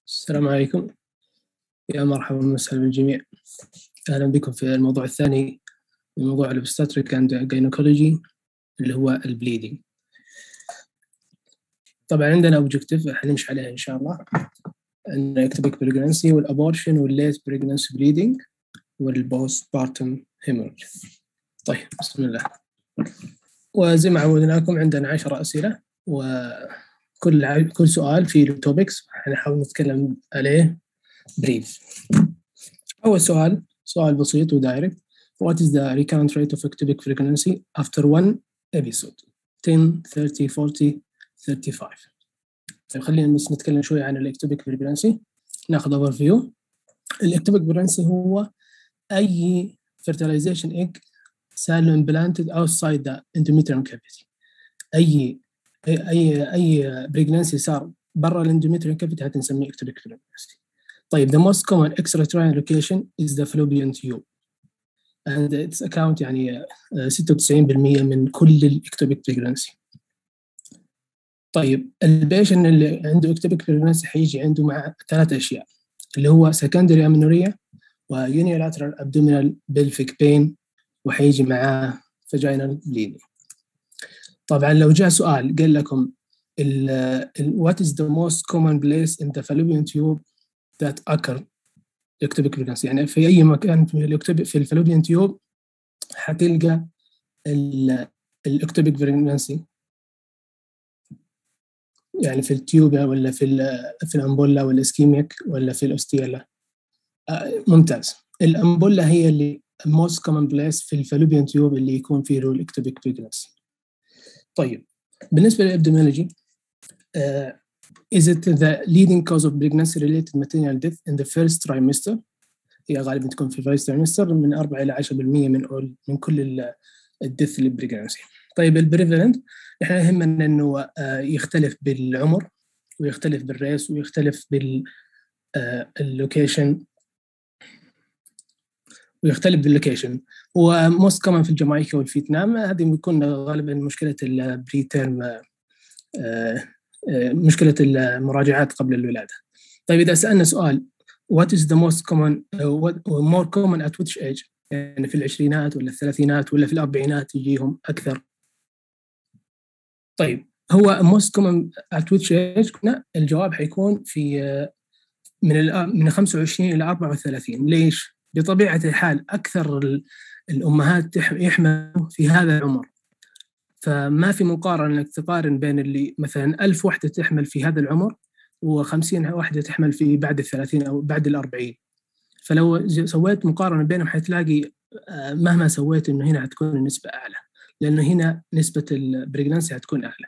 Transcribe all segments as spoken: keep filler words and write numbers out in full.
السلام عليكم، يا مرحبا ومسهلا بالجميع. أهلا بكم في الموضوع الثاني من موضوع الأوبستاتريك أند جاينيكولوجي اللي هو البليدنج. طبعا عندنا أوبجكتيف حنمشي عليها إن شاء الله، عندنا Ectopic pregnancy والأبورشن والليت pregnancy bleeding والبوست بارتم hemorrhage. طيب بسم الله. وزي ما عودناكم عندنا عشرة أسئلة، وكل ع... كل سؤال فيه توبكس حنحاول نتكلم عليه بريف. أول سؤال سؤال بسيط ودايركت. What is the recurrent rate of ectopic pregnancy after one episode? ten, thirty, forty, thirty-five. طيب خلينا بس نتكلم شوي عن الectopic pregnancy. ناخذ overview. الectopic pregnancy هو أي fertilization egg cell implanted outside the endometrium cavity. أي أي أي pregnancy صار برا الانdometrium cavity هتنسميه ectopic pregnancy. طيب the most common extraterritorial location is the fallopian tube and its account يعني ستة وتسعين بالمئة من كل الectopic pregnancy. طيب البيشن اللي عنده ectopic pregnancy حيجي عنده مع ثلاث أشياء اللي هو secondary amenorrhea و unilateral abdominal pelvic pain وحيجي معاه vaginal bleeding. طبعا لو جاء سؤال قال لكم ال ال what is the most common place in the fallopian tube that occur ectopic pregnancy، يعني في أي مكان في الإكتوبيك في الفالوبيان تيوب حتلقى الإكتوبيك pregnancy، يعني في التيوبا ولا في في الأمبولا ولا الإسكيميك ولا في الأوستيلا. آه ممتاز. الأمبولا هي اللي most common place في الفالوبيان تيوب اللي يكون فيه الإكتوبيك pregnancy. طيب بالنسبة للإبدوميولوجي uh, is it the leading cause of pregnancy related maternal death in the first trimester؟ هي غالبا تكون في first trimester من أربعة إلى عشرة بالمئة من all من كل الديث البريجنانسي. طيب البريفالنت احنا يهمنا انه يختلف بالعمر ويختلف بالريس ويختلف باللوكيشن ويختلف باللوكيشن وموست كمان في الجامايكا والفيتنام. هذه بيكون غالبا مشكلة البريتيرم، مشكلة المراجعات قبل الولادة. طيب إذا سألنا سؤال what is the most common uh, what more common at which age، يعني في العشرينات ولا الثلاثينات ولا في الأربعينات يجيهم أكثر. طيب هو most common at which age قلنا الجواب حيكون في من من خمسة وعشرين إلى أربعة وثلاثين. ليش؟ بطبيعة الحال أكثر الأمهات يحملوا في هذا العمر، فما في مقارنة انك تقارن بين اللي مثلا ألف وحدة تحمل في هذا العمر وخمسين وحدة تحمل في بعد الثلاثين أو بعد الأربعين. فلو سويت مقارنة بينهم حتلاقي مهما سويت إنه هنا هتكون النسبة أعلى، لأنه هنا نسبة البريجنانسي هتكون أعلى.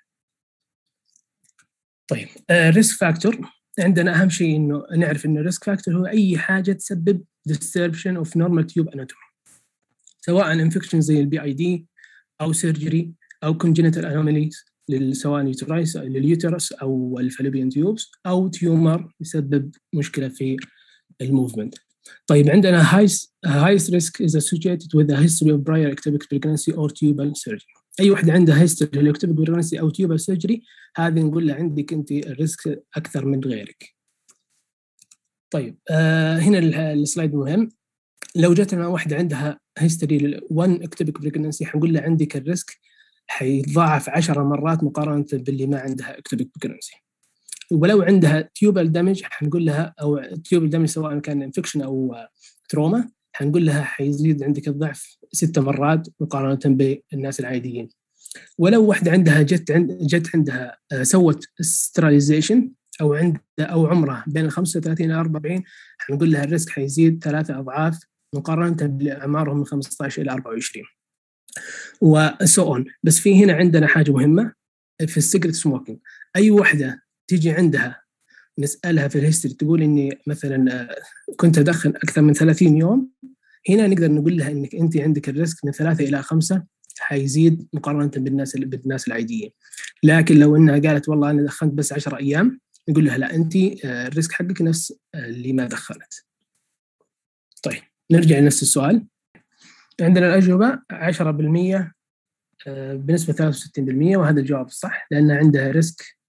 طيب الريسك فاكتور عندنا أهم شيء إنه نعرف إنه الريسك فاكتور هو أي حاجة تسبب disruption of normal tube anatomy، سواء infection زي البي اي دي أو surgery أو congenital anomalies سواء لليوترس أو الفالوبيان تيوبس أو تيومر يسبب مشكلة في الموفمنت. طيب عندنا highest, highest risk is associated with a history of prior ectopic pregnancy or tubal surgery. أي واحدة عندها history of ectopic pregnancy أو tubal surgery هذه نقول لها عندك أنت الريسك أكثر من غيرك. طيب آه هنا السلايد مهم. لو جاتنا واحدة عندها history one ectopic pregnancy حنقول لها عندك الريسك حيتضاعف عشر مرات مقارنة باللي ما عندها ectopic pregnancy. ولو عندها تيوبال دامج حنقول لها أو تيوبال دامج سواء كان انفكشن أو تروما حنقول لها حيزيد عندك الضعف ستة مرات مقارنة بالناس العاديين. ولو واحدة عندها جت عند جت عندها سوت سترايزيشن أو عند أو عمرها بين خمسة وثلاثين إلى أربعين حنقول لها الريسك حيزيد ثلاثة أضعاف مقارنة بأعمارهم من خمسة عشر إلى أربعة وعشرين وسو on. بس في هنا عندنا حاجة مهمة في السيجرت سموكينج. أي واحدة تيجي عندها نسألها في الهيستوري تقول إني مثلا كنت أدخن أكثر من ثلاثين يوم، هنا نقدر نقول لها إنك أنت عندك الريسك من ثلاثة إلى خمسة حيزيد مقارنة بالناس بالناس العاديين. لكن لو إنها قالت والله أنا دخنت بس عشرة أيام نقول لها لا أنت الريسك حقك نفس اللي ما دخنت. طيب نرجع لنفس السؤال. عندنا الأجوبة عشرة بالمئة بنسبة ثلاثة وستين بالمئة وهذا الجواب الصح لأن عندها ريسك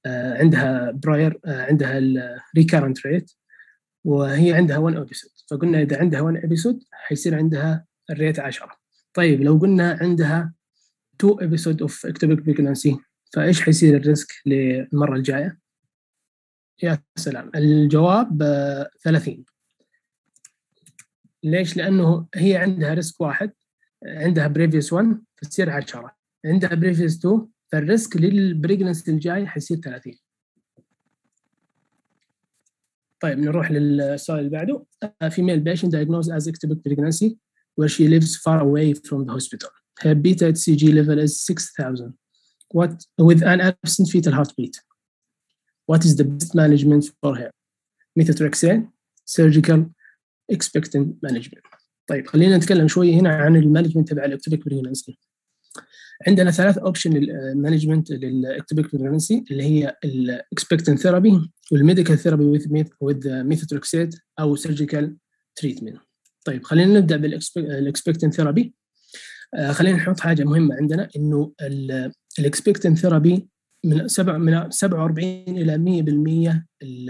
عندها براير عندها الريكارنت ريت وهي عندها واحد ابيسود، فقلنا اذا عندها واحد ابيسود حيصير عندها الريت عشرة. طيب لو قلنا عندها اثنين ابيسود اوف اكتوبيك بريجنانسي فايش حيصير الريسك للمره الجايه؟ يا سلام، الجواب ثلاثين. ليش؟ لانه هي عندها ريسك واحد، عندها بريفيوس واحد فتصير عشرة، عندها بريفيوس اثنين فالريسك للبريجنانسي الجاي حيصير ثلاثين. طيب نروح للسؤال اللي بعده. A female patient diagnosed as ectopic pregnancy where she lives far away from the hospital. Her beta H C G level is six thousand. What with an absent fetal heartbeat? What is the best management for her? Methotrexate, surgical, expectant management. طيب خلينا نتكلم شوية هنا عن المانجمنت تبع الاكتوبيك بريجنانسي. عندنا ثلاث اوبشن للمانجمنت للاكتوبيك بريجنانسي اللي هي الاكسبكتنت ثيرابي والميديكال ثيرابي وذ ميثوتريكسيت او سيرجيكال تريتمنت. طيب خلينا نبدا بالاكسبكتنت ثيرابي. آه خلينا نحط حاجه مهمه عندنا انه الاكسبكتنت ثيرابي من سبعة من سبعة وأربعين الى مية بالمية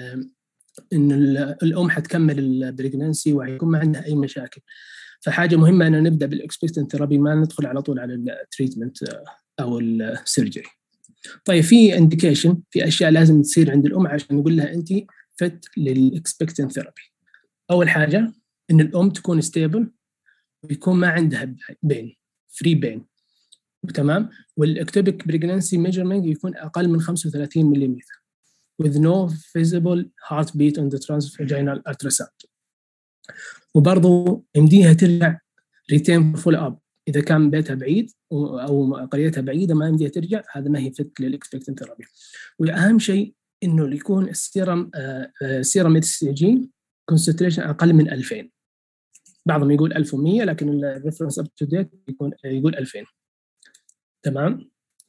ان الام حتكمل البريجنانسي وهيكون ما عندها اي مشاكل. فحاجه مهمه ان نبدا بالاكسبكتنت ثيرابي، ما ندخل على طول على التريتمنت او السيرجري. طيب في انديكيشن، في اشياء لازم تصير عند الام عشان نقول لها انت فت للاكسبكتنت ثيرابي. اول حاجه ان الام تكون ستيبل ويكون ما عندها بين فري بين، تمام، والاكتوبيك بريجنانسي ميجرمنت يكون اقل من خمسة وثلاثين ملم with no visible heartbeat on the transvaginal ultrasound. وبرضه يمديها ترجع ريتين فول اب اذا كان بيتها بعيد او قريتها بعيده ما يمديها ترجع، هذا ما هي فت للاكسبكتنت ثيرابي. واهم شيء انه يكون السيرم سيرم اتش سي جي كونسنتريشن اقل من ألفين. بعضهم يقول ألف ومية لكن الريفرنس اب تو ديت يكون يقول ألفين، تمام.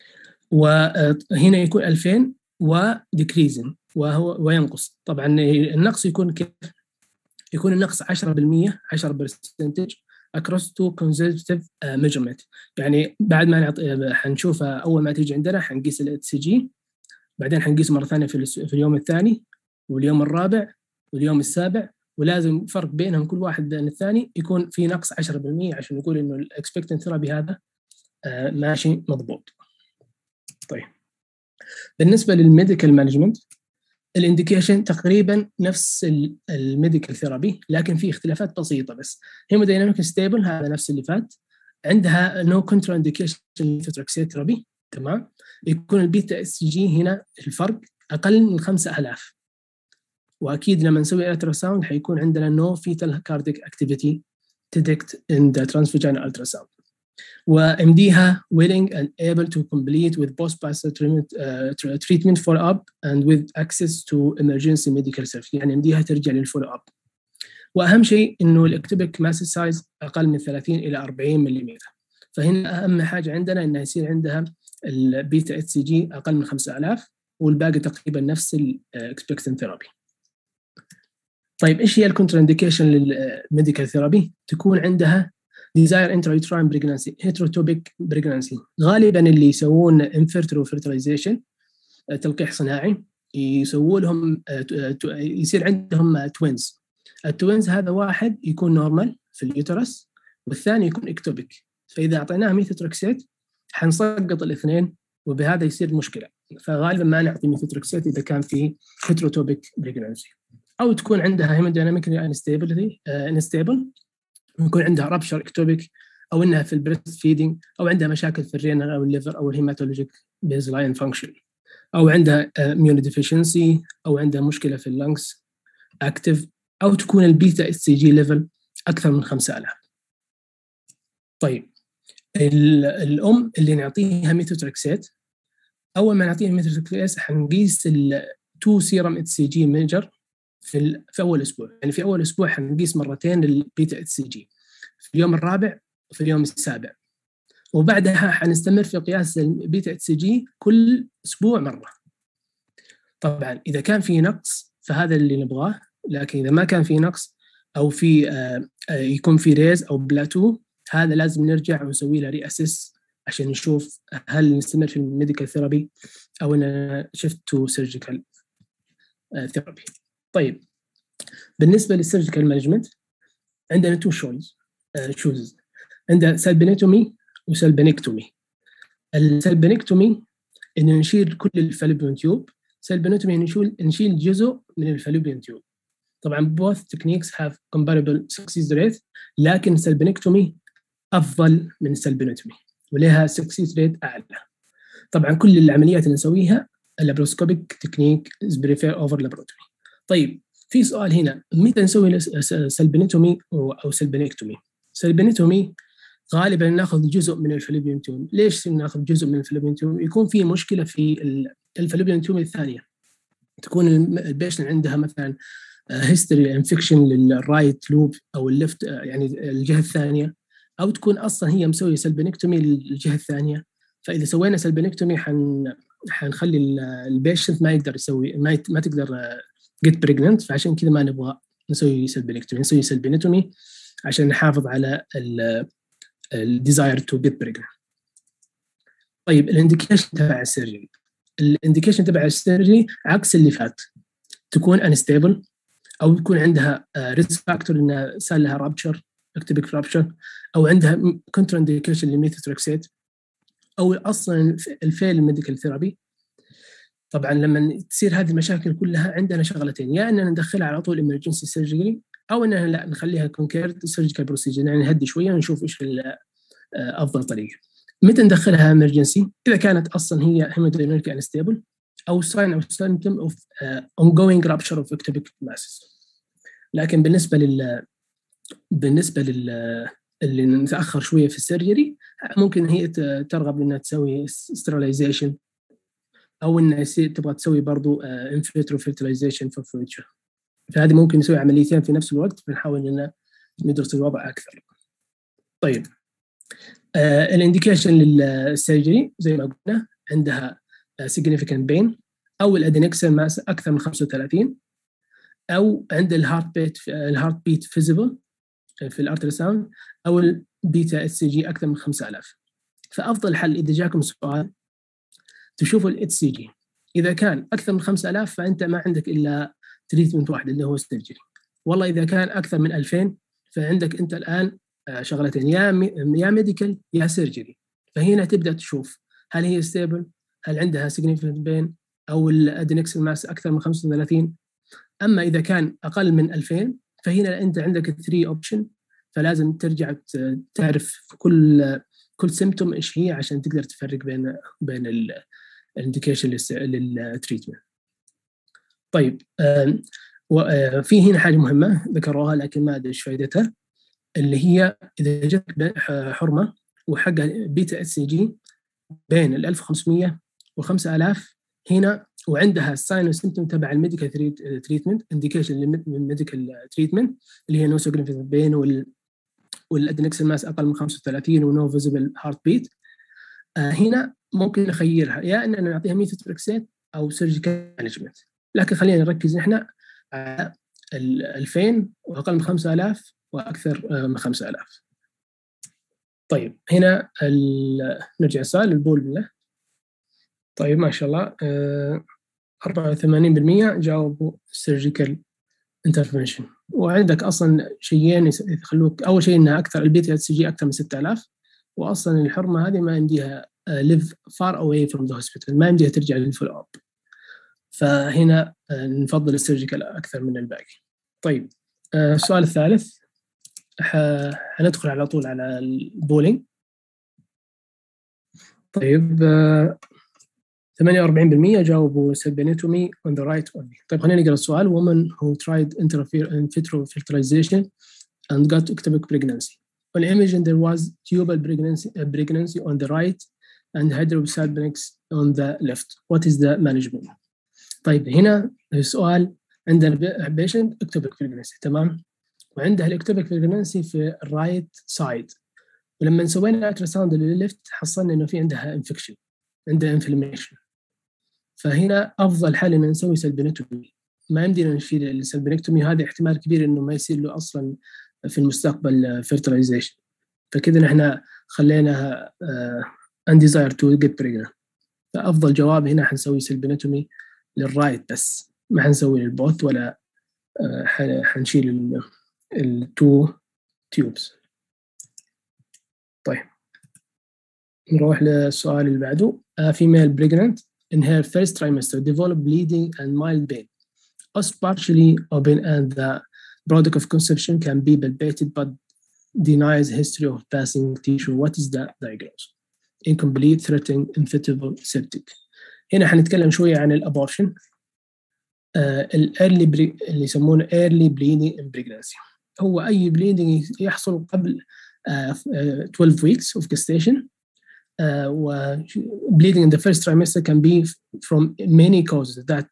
وهنا يكون ألفين وديكريزن وهو وينقص. طبعا النقص يكون كيف؟ يكون النقص عشرة بالمية عشرة بالمية across two consecutive uh, measurement. يعني بعد ما نعط... حنشوفها اول ما تيجي عندنا حنقيس الاتش سي جي، بعدين حنقيس مره ثانيه في, الس... في اليوم الثاني واليوم الرابع واليوم السابع، ولازم فرق بينهم كل واحد بين الثاني يكون في نقص عشرة بالمية عشان نقول انه الاكسبكتنت ثيرابي هذا آه ماشي مضبوط. طيب بالنسبه للميديكال مانجمنت الانديكيشن تقريبا نفس الميديكال ثيرابي لكن في اختلافات بسيطه بس. هيمودايناميك ستيبل هذا نفس اللي فات، عندها نو كونترا انديكيشن ميثوتريكسيت ثيرابي، تمام. يكون البيتا اس جي هنا الفرق اقل من خمسة آلاف، واكيد لما نسوي التراساوند حيكون عندنا نو فيتال كارديك اكتيفيتي تديكت ان ذا ترانسفاجينال التراساوند. وامديها willing and able to complete with post-passage treatment, uh, treatment follow-up and with access to emergency medical service. يعني امديها ترجع للفولو اب. واهم شيء انه الاكتوبيك ماسس سايز اقل من ثلاثين الى أربعين ملم. فهنا اهم حاجه عندنا انها يصير عندها البيتا اتش سي جي اقل من خمسة آلاف والباقي تقريبا نفس الاكسبكتنت ثيرابي. طيب ايش هي الكونترا انديكيشن للميديكال ثيرابي؟ تكون عندها desire intrauterine pregnancy, heterotopic pregnancy. غالبا اللي يسوون infertile fertilization تلقيح صناعي يسووا لهم يصير عندهم توينز. التوينز هذا واحد يكون نورمال في اليوترس والثاني يكون اكتوبيك، فاذا اعطيناه ميثوتريكسيت حنسقط الاثنين وبهذا يصير مشكله. فغالبا ما نعطي ميثوتريكسيت اذا كان في heterotopic pregnancy. او تكون عندها hemodynamically unstable unstable يكون عندها رابشر اكتوبيك او انها في البريست فيدنج او عندها مشاكل في الرينال او الليفر او الهيماتولوجيك بيز لاين فانكشن او عندها اميون ديفيشنسي او عندها مشكله في اللنجز اكتف او تكون البيتا اس سي جي ليفل اكثر من خمسة آلاف. طيب الام اللي نعطيها ميثوتريكسيت اول ما نعطيها ميثوتريكسيت حنقيس التو سيرم اتش سي جي ميجر في في اول اسبوع. يعني في اول اسبوع حنقيس مرتين البيتا اتش سي جي في اليوم الرابع وفي اليوم السابع، وبعدها حنستمر في قياس البيتا اتش سي جي كل اسبوع مره. طبعا اذا كان في نقص فهذا اللي نبغاه، لكن اذا ما كان في نقص او في آه يكون في ريز او بلاتو هذا لازم نرجع ونسوي له ري اسيس عشان نشوف هل نستمر في الميديكال ثيرابي أو أن شفت تو سيرجيكال ثيرابي. طيب بالنسبة للسيرجيكال مانجمنت عندنا تو شوز شوز عندنا سلبنكتومي وسلبنكتومي. السلبنكتومي إن نشيل كل الفالوبيان تيوب، سلبنكتومي نشيل نشيل جزء من الفالوبيان تيوب. طبعا both techniques have comparable success rate، لكن سلبنكتومي أفضل من السلبنكتومي ولها success rate أعلى. طبعا كل العمليات اللي نسويها اللابروسكوبيك تكنيك is prefer over laparotomy. طيب في سؤال هنا، متى نسوي سلبنكتومي أو سلبنكتومي؟ سلبنكتومي غالبا ناخذ جزء من الفالوبيان تيوب. ليش ناخذ جزء من الفالوبيان تيوب؟ يكون في مشكله في الفالوبيان تيوب الثانيه، تكون البيشن عندها مثلا هيستوري انفكشن للرايت لوب او الليفت يعني الجهه الثانيه، او تكون اصلا هي مسويه سلبنكتومي للجهه الثانيه. فاذا سوينا سلبنكتومي حن حنخلي البيشنت ما يقدر يسوي ما, يت... ما تقدر جيت بريجننت، فعشان كذا ما نبغى نسوي سلبنكتومي، نسوي سلبنكتومي عشان نحافظ على ال الديزاير تو جيت بريجننت. طيب الانديكيشن تبع السيرجري، الانديكيشن تبع السيرجري عكس اللي فات، تكون انستيبل او يكون عندها ريسك فاكتور انها صار لها رابتشر اكتوبيك رابتشر، او عندها كونتر انديكيشن للميثوتريكسيت، او اصلا الفيل ميديكال ثيرابي. طبعا لما تصير هذه المشاكل كلها عندنا شغلتين، يا اننا ندخلها على طول امرجنسي سيرجري، او اننا لا نخليها كونكيرد سيرجيكال بروسيجر، يعني نهدي شويه ونشوف ايش افضل طريقه. متى ندخلها امرجنسي؟ اذا كانت اصلا هي هيمودايناميك انستيبل او ساين او سيمبتوم اوف اونجوينج رابشر اوف اكتوبيك ماسس. لكن بالنسبه لل بالنسبه لل اللي نتاخر شويه في السيرجري، ممكن هي ترغب انها تسوي ستيرلايزيشن، او انها تبغى تسوي برضو انفيترو فيرتلايزيشن في الفيوتشر. فهذه ممكن نسوي عمليتين في نفس الوقت، بنحاول ان ندرس الوضع اكثر. طيب آه الانديكيشن للسيرجري زي ما قلنا عندها significant pain، او الادينكسل ماس اكثر من خمسة وثلاثين، او عند الهارت بيت الهارت بيت فيزيبل في الارتري ساوند، او البيتا اس جي اكثر من خمسة آلاف. فافضل حل اذا جاكم سؤال تشوفوا الاتش سي جي، اذا كان اكثر من خمسة آلاف فانت ما عندك الا تريتمنت واحد اللي هو السيرجري. والله اذا كان اكثر من ألفين فعندك انت الان شغلتين، يا يا ميديكال يا سيرجري. فهنا تبدا تشوف هل هي ستيبل، هل عندها significant pain، او الادينكسل ماس اكثر من خمسة وثلاثين. اما اذا كان اقل من ألفين فهنا انت عندك ثلاثة اوبشن، فلازم ترجع تعرف كل كل سيمبتوم ايش هي عشان تقدر تفرق بين بين الانديكيشن للتريتمنت. طيب وفي هنا حاجه مهمه ذكروها لكن ما ادري ايش فائدتها، اللي هي اذا جت حرمه وحقها بيتا اس جي بين ال ألف وخمسمية وخمسة آلاف هنا، وعندها الساين والسيمبتوم تبع الميديكال تريتمنت انديكيشن للميديكال تريتمنت اللي هي نو سيجنيفيكانت بين وال والادنكسل ماس اقل من خمسة وثلاثين ونو فيزبل هارت بيت. آه هنا ممكن نخيرها يا اننا نعطيها ميثوتريكسيت او سيرجيكال مانجمنت، لكن خلينا نركز نحن على ال ألفين واقل من خمسة آلاف واكثر من خمسة آلاف. طيب هنا نرجع السؤال البول بالله. طيب ما شاء الله آه أربعة وثمانين بالمئة جاوبوا سيرجيكال انترفنشن، وعندك اصلا شيئين يخلوك، اول شيء انها اكثر البيتا اس جي اكثر من ستة آلاف، واصلا الحرمه هذه ما يمديها live far away from the hospital، ما يمديها ترجع للفول اب، فهنا نفضل السيرجيكال اكثر من الباقي. طيب السؤال الثالث حندخل على طول على البولينج. طيب ثمانية وأربعين بالمئة جاوبوا سلبينيتومي on the right only. طيب خلينا نقرأ السؤال. woman who tried in vitro fertilization and got ectopic pregnancy. On imaging there was tubal pregnancy, uh, pregnancy on the right and hydrosalpinx on the left. What is the management? طيب هنا السؤال عندنا patient ectopic pregnancy تمام، وعندها الectopic pregnancy في الرايت سايد، ولما سوينا التراساوند للليفت حصلنا انه في عندها انفكشن، عندها انفلاميشن. فهنا افضل حل ان نسوي سلبينكتومي، ما يمدينا نشيل السلبينكتومي، هذا احتمال كبير انه ما يصير له اصلا في المستقبل فيرتلايزيشن. فكذا نحن خليناها and desire to get pregnant. فأفضل جواب هنا حنسوي سلبينوتومي للرايت بس، ما حنسوي للبوث ولا حنشيل التو تيوبس. طيب نروح للسؤال اللي بعده. A female pregnant in her first trimester develop bleeding and mild pain. Os partially open and the product of conception can be palpated but denies history of passing tissue. What is the diagnosis? Incomplete, threatening, infeasible, septic. هنا حنتكلم شوية عن الأبورشن. الأيرلي بري... اللي يسمونه early bleeding in pregnancy هو أي bleeding يحصل قبل uh, uh, twelve weeks of gestation. Uh, و bleeding in the first trimester can be from many causes that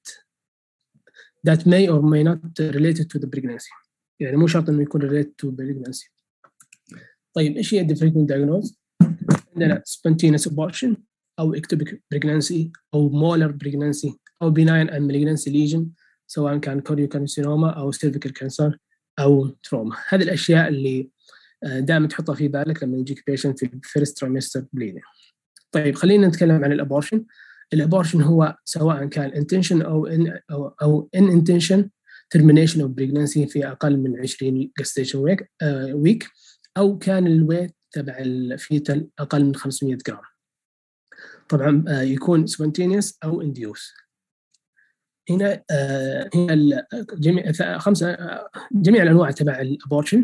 that may or may not related to the pregnancy. يعني مو شرط إنه يكون related to pregnancy. طيب إيش هي differential diagnosis؟ عندنا spontaneous abortion أو ectopic pregnancy أو molar pregnancy أو benign and malignancy lesion سواء كان choriocarcinoma أو cervical cancer أو trauma. هذه الأشياء اللي دائما تحطها في بالك لما يجيك patient في first trimester bleeding. طيب خلينا نتكلم عن الأبورشن. الأبورشن هو سواء كان intention أو in أو أو unintention termination of pregnancy في أقل من عشرين gestation week, uh, week أو كان الويت تبع الفيتال أقل من خمسمية جرام. طبعا uh, يكون spontaneous أو induce. هنا uh, هنا جميع خمسة uh, جميع الأنواع تبع الأبورشن.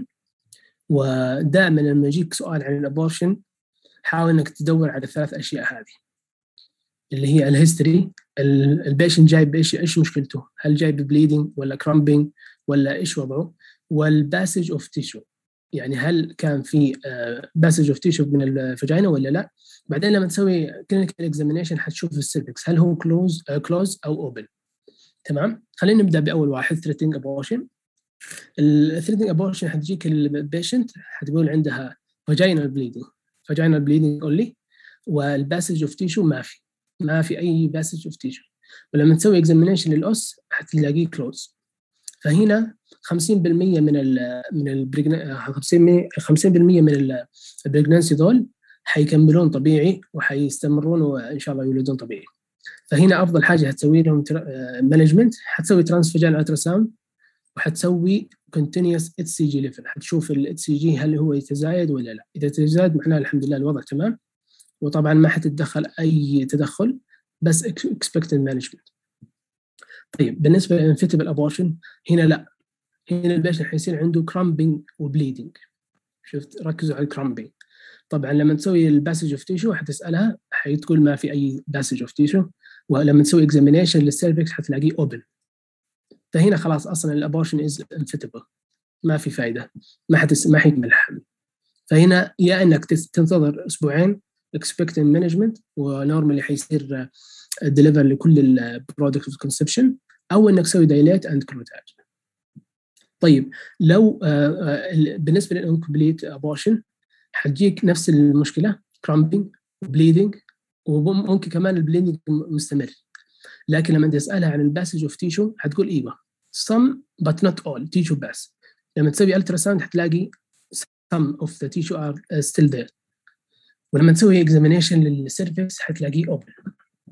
ودائما لما يجيك سؤال عن الأبورشن حاول إنك تدور على الثلاث أشياء هذه اللي هي الهيستوري، البيشنت جاي بإيش، إيش مشكلته، هل جاي ببليدنج ولا كرامبينج ولا إيش وضعه، والباسج أوف تيشو يعني هل كان في باسج أوف تيشو من الفاجينا ولا لا. بعدين لما تسوي كلينيكال إكزامينيشن حتشوف السيرفكس هل هو كلوز كلوز أو أوبن. تمام. خلينا نبدأ بأول واحد ثريتنج أبورشن. الثريتنج أبورشن حتجيك البيشنت حتقول عندها فاجينال بليدنج فاجينال بليدنج أونلي والباسج أوف تيشو ما في ما في أي باسج أوف تيشو. ولما تسوي إكزامينيشن للأس حتلاقيه كلوز. فهنا خمسين بالمية من ال من البريجن خمسين بالمية من البريجنانسي دول حيكملون طبيعي وحيستمرون وإن شاء الله يولدون طبيعي. فهنا أفضل حاجة هتسوي لهم مانجمنت، حتسوي ترانسفاجينال ألتراساوند وحتسوي continuous إتش سي جي level، حتشوف ال إتش سي جي هل هو يتزايد ولا لا. إذا تزايد معناه الحمد لله الوضع تمام، وطبعا ما حتتدخل أي تدخل بس expected management. طيب بالنسبة للانفيتبل أبورشن هنا لا، هنا البيشنت حيصير عنده كرامبينج وبليدنج. شفت، ركزوا على الكرامبينج. طبعا لما تسوي الباسج اوف تيشو حتسألها حتقول ما في أي باسج اوف تيشو، ولما تسوي اكزامينيشن للسيرفكس حتلاقيه اوبن. فهنا خلاص أصلا الأبورشن از انفيتبل، ما في فايدة، ما حتس ما حيكمل الحمل. فهنا يا إنك تنتظر أسبوعين expecting management ونورمالي حيصير deliver لكل ال product of conception، أو إنك تسوي dilate and curettage. طيب لو بالنسبة للإنكمبليت أبورشن حتجيك نفس المشكلة cramping وبليدنج، وممكن كمان البليدنج مستمر. لكن لما تسألها عن الباسج اوف تيشو حتقول ايوه some but not all tissue pass. لما تسوي التراساوند حتلاقي some of the tissue are still there. ولما تسوي examination للسيرفكس حتلاقيه open.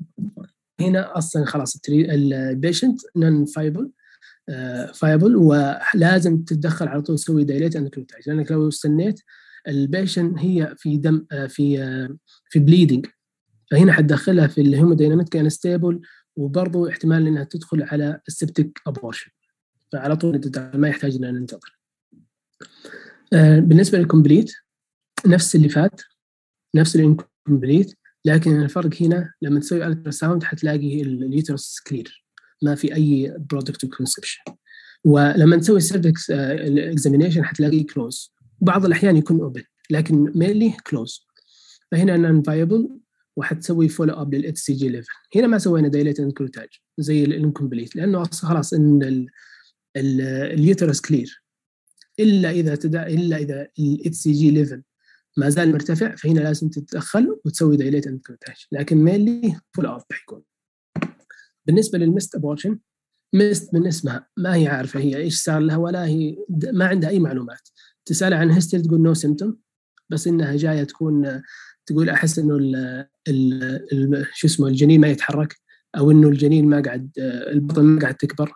هنا اصلا خلاص البيشنت non viable viable ولازم تتدخل على طول تسوي dilate and curettage، لانك لو استنيت البيشنت هي في دم في في bleeding، فهنا حتدخلها في الهيموديناميك انستابل، وبرضه احتمال انها تدخل على السبتيك ابورشن، فعلى طول ما يحتاج اننا ننتظر. آه بالنسبه للكومبليت نفس اللي فات، نفس الانكمبليت، لكن الفرق هنا لما تسوي التراساوند حتلاقي اليوترس كلير، ما في اي برودكت اوف كونسبشن. ولما تسوي السيرفكس الاكزامينيشن حتلاقيه كلوز، بعض الاحيان يكون اوبن لكن مينلي كلوز. فهنا نون فايبل، وحتسوي فولو اب للاتش سي جي ليفل. هنا ما سوينا دايليت اند كروتاج زي الانكمبليت، لانه خلاص ان اليوترس كلير، الا اذا تدع الا اذا الاتش سي جي ليفل ما زال مرتفع، فهنا لازم تتدخل وتسوي دايليت اند كروتاج، لكن مينلي فولو اب حيكون. بالنسبه للمست ابورشن، مست من اسمها ما هي عارفه هي ايش صار لها، ولا هي ما عندها اي معلومات. تسال عن هيستوري تقول نو سيمتوم، بس انها جايه تكون تقول احس انه ال ال شو اسمه الجنين ما يتحرك، او انه الجنين ما قاعد البطن ما قاعد تكبر.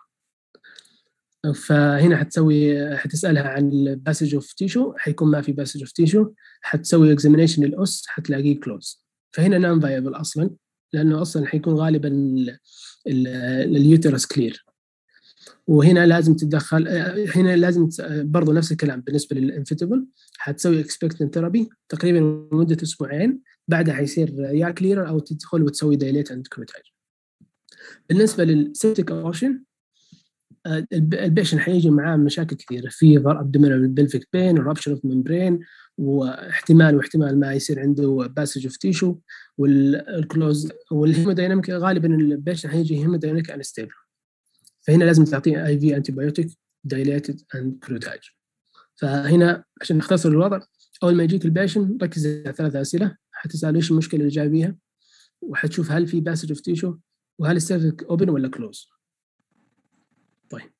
فهنا حتسوي حتسالها عن الباسج اوف تيشو، حيكون ما في باسج اوف تيشو. حتسوي اكزامينيشن للاس حتلاقيه كلوز. فهنا نون فايبل اصلا، لانه اصلا حيكون غالبا اليوترس كلير. وهنا لازم تتدخل، هنا لازم برضه نفس الكلام بالنسبه للانفيتبل، حتسوي اكسبكتنت ثيرابي تقريبا لمده اسبوعين، بعدها حيصير يا كلير او تدخل وتسوي دايليت اند كروتاج. بالنسبه للسيبتيك اوبشن، البيشن حيجي معاه مشاكل كثيره، في ابدومينال بلفيك بين ورابشر اوف ممبرين، واحتمال واحتمال ما يصير عنده باسج اوف تيشو، والكلوز والهيمودايناميك غالبا البيشن حيجي هيمودايناميك انستيبل. فهنا لازم تعطيه اي في انتي بايوتيك دايليتد اند كروتاج. فهنا عشان نختصر الوضع، اول ما يجيك البيشن ركز على ثلاث اسئله، حتسال ايش المشكله اللي جاي بيها، وحتشوف هل في باسج اوف تيشو، وهل السيرفك اوبن ولا كلوز. طيب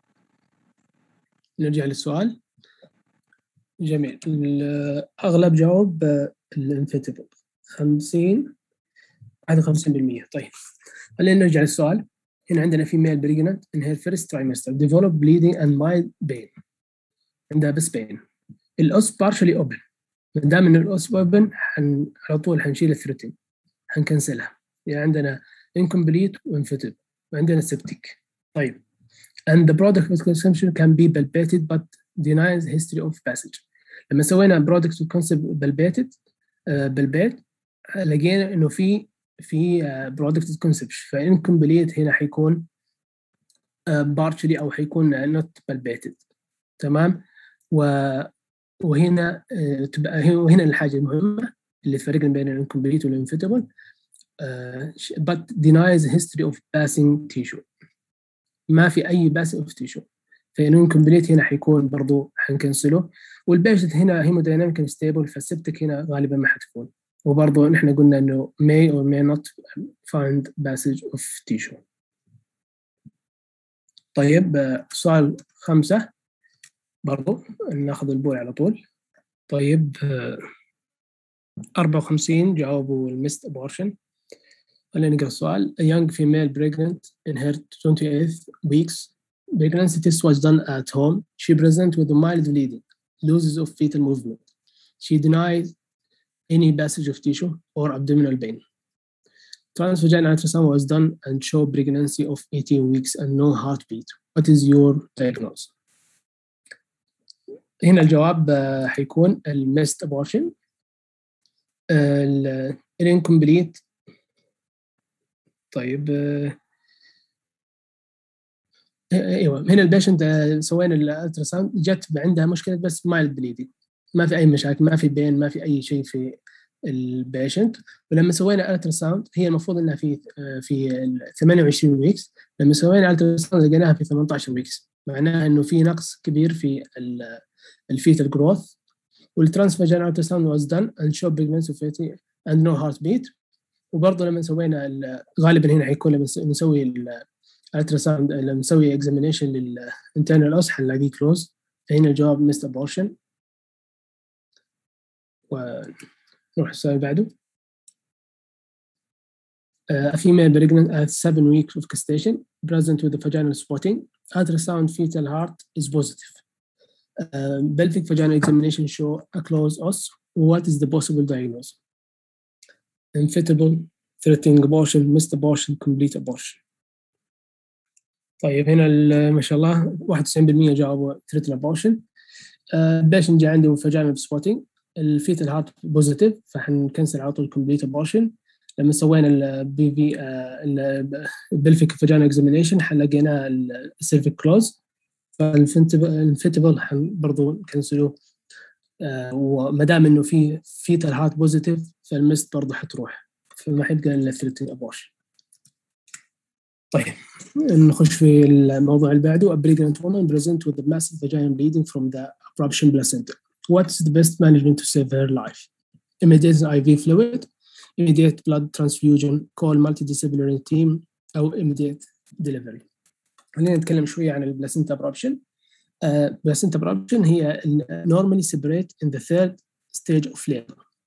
نرجع للسؤال. جميل. اغلب جواب الانفيتبل خمسين هذا خمسين بالمئة. طيب خلينا نرجع للسؤال. هنا عندنا female pregnant in her first trimester develop bleeding and mild pain، عندها بس pain. الأس partially open، ما دام إن الأس open حن على طول حنشيل الثروتين، حنكنسلها. يعني عندنا incomplete وانفيتبل، وعندنا septic. طيب and the product of consumption can be palpated but denies history of passage. لما سوينا product of consumption palpated بالبيت لقينا إنه في في product of consumption، فincomplete هنا حيكون partially أو حيكون not palpated. تمام. و وهنا تبقى وهنا الحاجة المهمة اللي تفرقنا بين الانكمبليت والانفيتبل، but denies history of passing tissue، ما في أي passing of tissue. فالانكمبليت هنا حيكون برضو حنكنسله. والبيشنت هنا هيمودايناميك ستيبل، فالسبتك هنا غالبا ما حتكون. وبرضو نحن قلنا إنه may or may not find passage of tissue. طيب سؤال خمسة برضو ناخذ البول على طول. طيب أربعة وخمسين جاوبوا المست أبورشن. خلينا نقرأ السؤال. A young female pregnant in her twenty-eighth weeks pregnancy test was done at home. She presents with mild bleeding, losses of fetal movement. She denies any passage of tissue or abdominal pain. Transvaginal ultrasound was done and showed pregnancy of eighteen weeks and no heartbeat. What is your diagnosis? هنا الجواب حيكون المست أبورشن. الانكمبليت. طيب ايوه هنا البيشنت سوينا الالتراساوند جت عندها مشكله بس مايلد بليدنج، ما في اي مشاكل، ما في بين، ما في اي شيء في البيشنت. ولما سوينا التراساوند هي المفروض انها في في ثمانية وعشرين ويكس، لما سوينا التراساوند لقيناها في ثمانية عشر ويكس، معناها انه في نقص كبير في الفيتال جروث. والترانسفاجينال ultrasound was done and showed pregnancy and no heartbeat. وبرضه لما سوينا غالبا هنا حيكون لما نسوي الالتراساوند لما نسوي اكزامينيشن للانترنال اوس حنلاقيه كلوز. فهنا الجواب مست ابورشن. ونروح السؤال اللي بعده. Uh, a female pregnant at seven weeks of gestation present with the vaginal spotting. Ultrasound fetal heart is positive. Uh, pelvic vaginal examination show a closed os. What is the possible diagnosis? Infeasible, threatening abortion, missed abortion, complete abortion. طيب هنا ما شاء الله واحد وتسعين بالمئة جاوبوا threatening abortion. البيشنت جاء عنده vaginal spotting، الفيتال هارت بوزيتيف، فحنكنسل على طول complete abortion. لما سوينا البي في البلفيك فاجينال اكزامينيشن لقينا السيرفيك كلوز، فالانفيتبل برضو نكنسلوه. آه وما دام انه في فيتال هارت بوزيتيف فالمست برضه حتروح، فما حيبقى الا ثريتنج ابورشن. طيب نخش في الموضوع اللي بعده. A pregnant woman present with a massive vaginal bleeding from the abruption placenta. What's the best management to save her life? Immediate I V fluid, immediate blood transfusion, call multidisciplinary team, أو immediate delivery. خلينا نتكلم شوية عن البلاسنتا abruption. Uh, placenta abruption هي normally separate in the third stage of labor.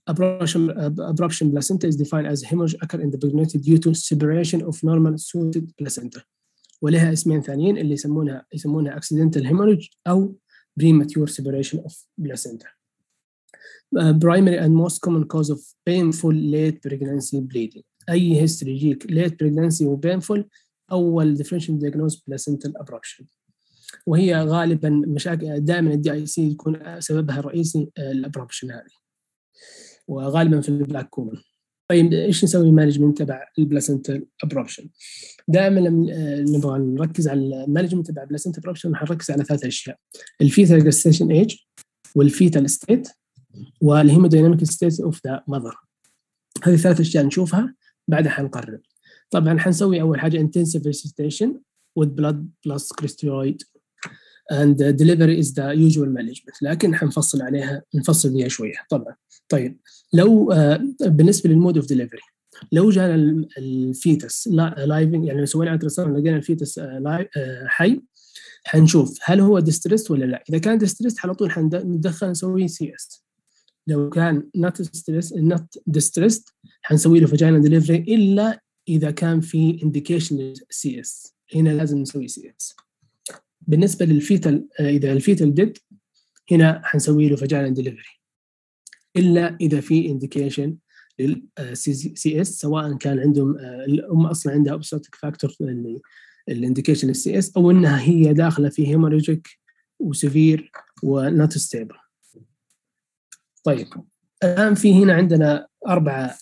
abruption, abruption placenta is defined as hemorrhage occur in the pregnancy due to separation of normal suited placenta. ولها اسمين ثانيين اللي يسمونها يسمونها accidental hemorrhage أو premature separation of placenta. Uh, primary and most common cause of painful late pregnancy bleeding. أي history يجيك late pregnancy و painful أول differential diagnosis placental abruption. وهي غالبا مشاكل دائما الدي اي سي يكون سببها الرئيسي الابربشن هذه وغالبا في البلاك كومن. طيب ايش نسوي مانجمنت تبع البلاسنتال ابربشن؟ دائما لما نبغى نركز على المانجمنت تبع البلاسنتال ابربشن حنركز على ثلاث اشياء: الفيتال جستيشن ايج والفيتال ستيت والهيموديناميك ستيت اوف ذا ماذر. هذه ثلاث اشياء نشوفها بعدها حنقرر. طبعا حنسوي اول حاجه intensive resuscitation with blood plus crystalloid and delivery is the usual management، لكن حنفصل عليها نفصل فيها شويه طبعا. طيب لو آه بالنسبه للمود اوف ديليفري، لو جانا الفيتس لايفنج يعني سوينا التراساوند لقينا الفيتس آه آه حي، حنشوف هل هو ديستريست ولا لا. اذا كان ديستريست على طول حندخل نسوي سي اس. لو كان نوت ديستريست نوت ديستريست حنسوي له فاجينا ديليفري الا اذا كان في انديكيشن سي اس، هنا لازم نسوي سي اس. بالنسبة للفيتال إذا الفيتال ديد هنا حنسوي له فاجينا ديليفري إلا إذا في إنديكيشن للسي اس، سواء كان عندهم الأم أصلا عندها أوبستاتيك فاكتور الإنديكيشن للسي اس أو إنها هي داخلة في هيموريجيك وسيفير ونوت ستيبل. طيب الآن في هنا عندنا أربعة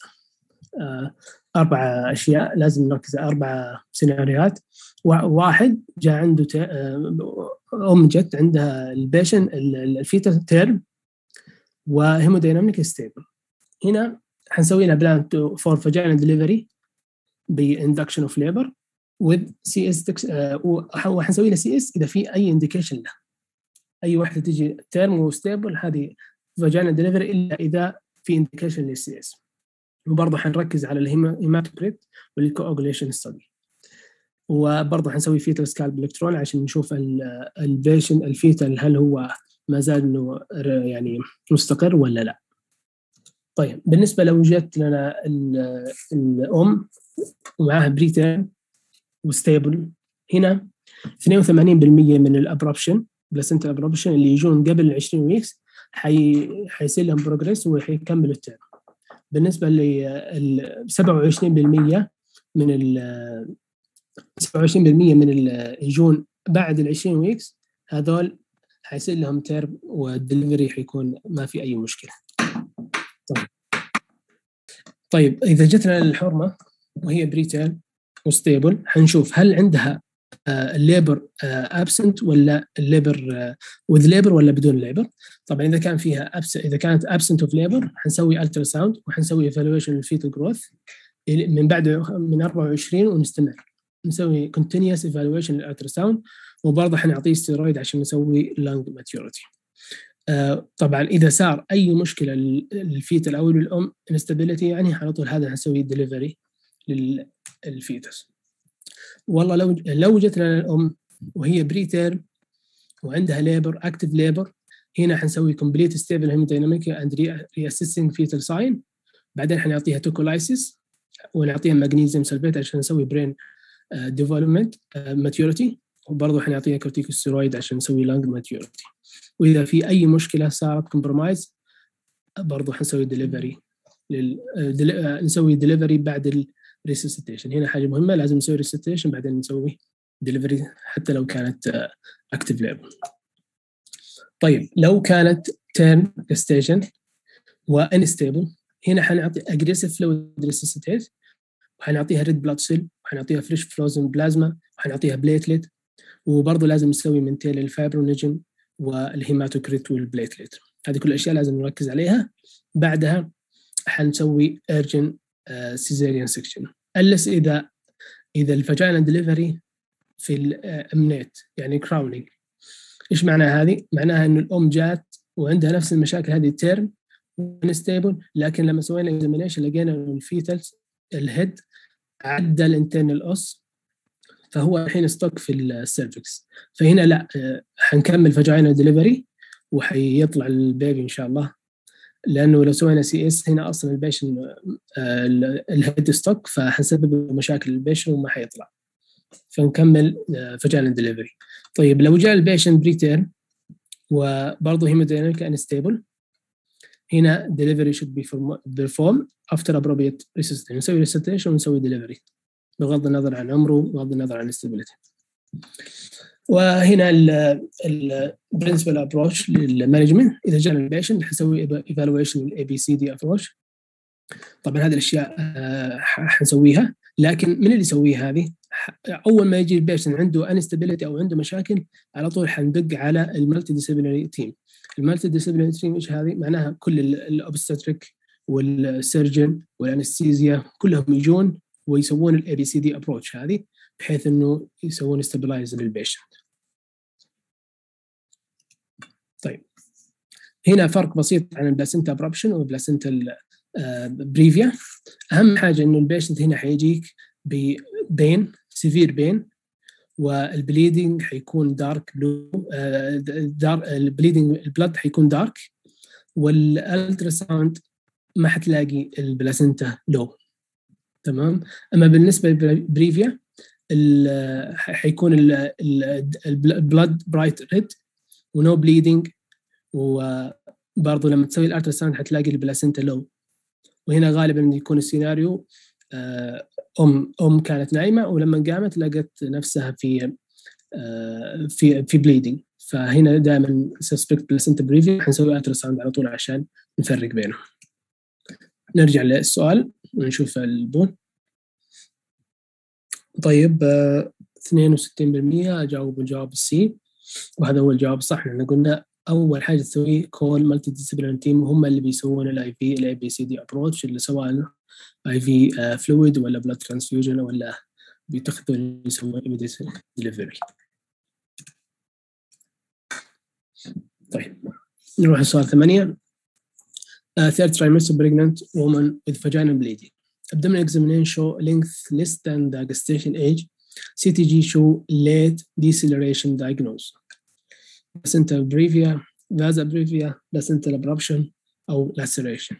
أربع أشياء لازم نركز، أربع سيناريوهات. واحد جاء عنده أم جت عندها البيشن الفيتا تيرم وهيموديناميك ستيبل. هنا حنسوي لها بلان فور فاجينا ديليفري باندكشن اوف ليبر with سي اس، وحنسوي لها سي اس إذا في أي انديكيشن له. أي واحدة تيجي تيرم وستيبل هذه فاجينا ديليفري إلا إذا في انديكيشن للسي اس. وبرضه حنركز على الهيماتوكريت والكواغوليشن ستادي، وبرضه حنسوي فيتال سكالب الكترون عشان نشوف البيشن الفيتال هل هو ما زال انه يعني مستقر ولا لا. طيب بالنسبه لو جت لنا الام ومعها بريتيرم وستيبل، هنا اثنين وثمانين بالمئة من الابربشن بلاسنتال ابربشن اللي يجون قبل عشرين ويكس حي حيصير لهم بروجريس وحيكملوا التيرم. بالنسبه ل سبعة وعشرين بالمئة من ال سبعة وعشرين بالمئة من اللي يجون بعد ال عشرين ويكس هذول حيصير لهم تيرم والدليفري حيكون ما في اي مشكله. طيب, طيب اذا جتنا للحرمه وهي بريتيل وستيبل حنشوف هل عندها الليبر ابسنت ولا الليبر وذ ليبر ولا بدون ليبر. طبعا اذا كان فيها أبس... اذا كانت ابسنت اوف ليبر حنسوي الترا ساوند وحنسوي ايفالويشن للفيتال جروث من بعد من أربعة وعشرين ونستمر نسوي continuous evaluation للالترا ساوند، وبرضه حنعطيه ستيرويد عشان نسوي lung maturity. آه طبعا اذا صار اي مشكله للفيتال او للام instability يعني على طول هذا حنسوي ديليفري للفيتس. والله لو لو جت لنا الام وهي بريتيرم وعندها ليبر اكتف ليبر، هنا حنسوي complete stable hemodynamic and reassessing fetal sign. بعدين حنعطيها توكولايسيس ونعطيها مغنيسيوم سلفيت عشان نسوي برين ديفلوبمنت ماتيوريتي، وبرضه حنعطيها كورتيكوستيرويد عشان نسوي لانج ماتيوريتي. واذا في اي مشكله صارت كومبرومايز برضه حنسوي ديليفري لل... نسوي ديليفري بعد الريسيسيتيشن. هنا حاجه مهمه لازم نسوي ريسيسيتيشن بعدين نسوي ديليفري حتى لو كانت اكتف ليبل. طيب لو كانت تيرم جستيشن وانستيبل، هنا حنعطي اجريسيف فلويد ريسيسيتيت وحنعطيها ريد بلاد سيل وحنعطيها فريش فروزن بلازما وحنعطيها بليتلت، وبرضه لازم نسوي منتيل الفايبرونيجين والهيماتوكريت والبليتلت. هذه كل الاشياء لازم نركز عليها. بعدها حنسوي ارجن سيزيريان سكشن ألس اذا اذا الفاجينا ديليفري في الامنيت يعني كراونينج. ايش معنى هذه؟ معناها انه الام جات وعندها نفس المشاكل هذه تيرم ونستيبل، لكن لما سوينا اكزامينيشن لقينا انه الفيتالز الهيد عدى الانترنال اوس فهو الحين ستوك في السيرفكس. فهنا لا حنكمل فاجينا ديليفري وحيطلع البيبي ان شاء الله لانه لو سوينا سي اس هنا اصلا البيشن الهيد ستوك، فحنسبب مشاكل للبيشن وما حيطلع، فنكمل فاجينال ديليفري. طيب لو جاء البيشن بريتيرم وبرضه هيموديناميك انستيبل، هنا delivery should be performed after appropriate resuscitation. نسوي resuscitation ونسوي delivery بغض النظر عن عمره، بغض النظر عن stability. وهنا ال principal approach للمانجمنت، إذا جاء البيشنت حنسوي evaluation لل إيه بي سي دي approach. طبعا هذه الأشياء حنسويها، لكن من اللي يسويها هذه؟ أول ما يجي البيشنت عنده instability أو عنده مشاكل، على طول حندق على المالتي ديسيبلينري تيم. المالتي ديسيبلينري تيم ايش هذه؟ معناها كل الاوبستريك والسيرجن والانستيزيا كلهم يجون ويسوون الاي بي سي دي ابروتش هذه، بحيث انه يسوون استابلايز للبيشنت. طيب هنا فرق بسيط عن البلاسنتا ابربشن والبلاسنتا بريفيا. اهم حاجه انه البيشنت هنا حيجيك ببين سيفير بين، والبليدنج حيكون دارك بلو، دار البليدنج البلد حيكون دارك، والالترا ساوند ما حتلاقي البلاسنتا لو. تمام. اما بالنسبه للبريفيا حيكون البلد برايت ريد ونو بليدنج، وبرضه لما تسوي الالترا ساوند حتلاقي البلاسنتا لو. وهنا غالبا يكون السيناريو ام ام كانت نايمه ولما قامت لقت نفسها في في في بليدنج، فهنا دائما سسبكت بلاسنتا بريفيا حنسوي الترا ساوند على طول عشان نفرق بينهم. نرجع للسؤال ونشوف البون. طيب اثنين وستين بالمئة اجاوب الجواب السي، وهذا هو الجواب الصح. احنا قلنا اول حاجه تسوي كول مالتي ديسيبلينري تيم، هم اللي بيسوون الاي في الاي بي سي دي ابروتش، اللي سواء اي في فلويد ولا بلاد ترانسفيوجن ولا بيتخذوا اللي يسوون ايميديت ديليفري. طيب نروح لسؤال ثمانية. Uh, third trimester pregnant woman with vaginal bleeding. Abdominal examination show length less than the gestation age. C T G show late deceleration diagnosis. Placental brevia, vasa brevia, placental abruption أو laceration.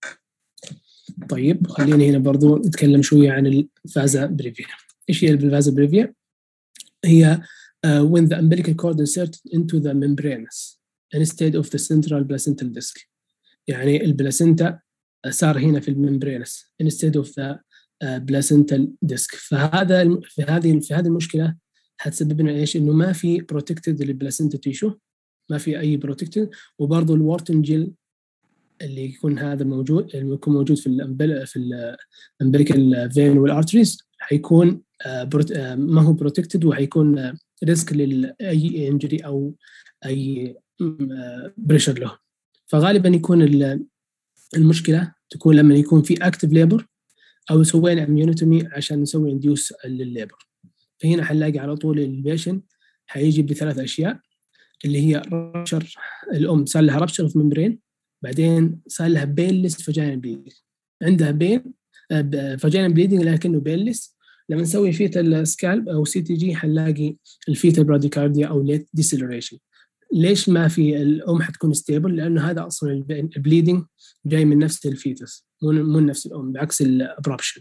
طيب خلينا هنا برضو نتكلم شوية عن الفازا بريفيا. إيش هي الفازا بريفيا؟ هي uh, when the umbilical cord inserted into the membranous instead of the central placental disc. يعني البلاسنتا صار هنا في الممبرينس instead of the uh, placental disc. فهذا في هذه في هذه المشكلة حتسبب لنا إيش؟ إنه ما في protected للبلاسنتا تيشو، ما في أي protected. وبرضه الورتن جيل اللي يكون هذا موجود، اللي يكون موجود في الأمبل في الأمبليكال فين والارتريز حيكون ما هو بروتكتد، وحيكون ريسك لأي انجري أو أي بريشر له. فغالبا يكون المشكلة تكون لما يكون في اكتف ليبر أو سوينا اميونوتومي عشان نسوي انديوس للليبر. فهنا حنلاقي على طول البيشن حيجي بثلاث أشياء، اللي هي رابشر، الأم صار لها رابشر في ممبرين، بعدين صار لها بينلس فاجينال بليدنج، عندها بين فاجينال بليدنج لكنه بينلس. لما نسوي فيتال سكالب او سي تي جي حنلاقي الفيتال براديكارديا او ليت ديسيلريشن. ليش ما في الام حتكون ستيبل؟ لانه هذا اصلا البليدنج جاي من نفس الفيتس، مو من نفس الام، بعكس الابربشن.